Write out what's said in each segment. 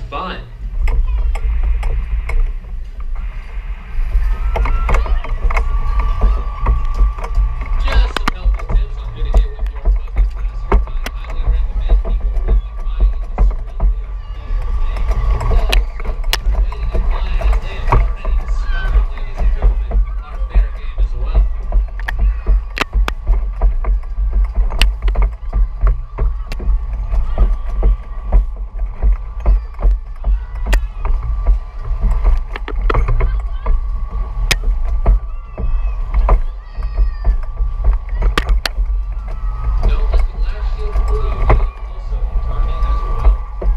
fun. Just some helpful tips on who to get with your bucket faster. I highly recommend people with the buying extremely waiting in line as they have already discovered, ladies and gentlemen, our fair game as well. Don't let the glass shield fool you, and also target as well.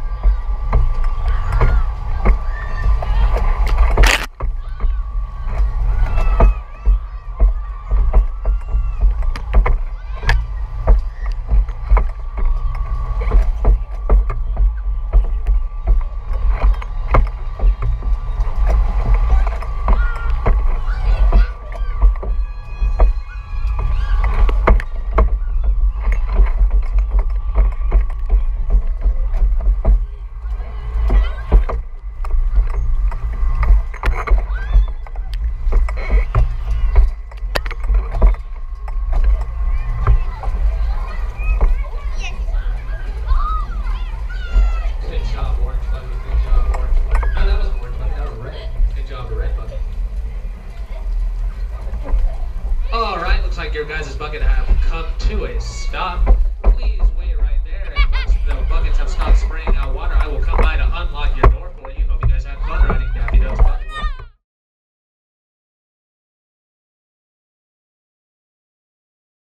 Good job, Orange Bucket. Good job, Orange Bucket. No, that wasn't Orange Bucket. That was Red. Good job, Red Bucket. All right, looks like your guys' bucket have come to a stop.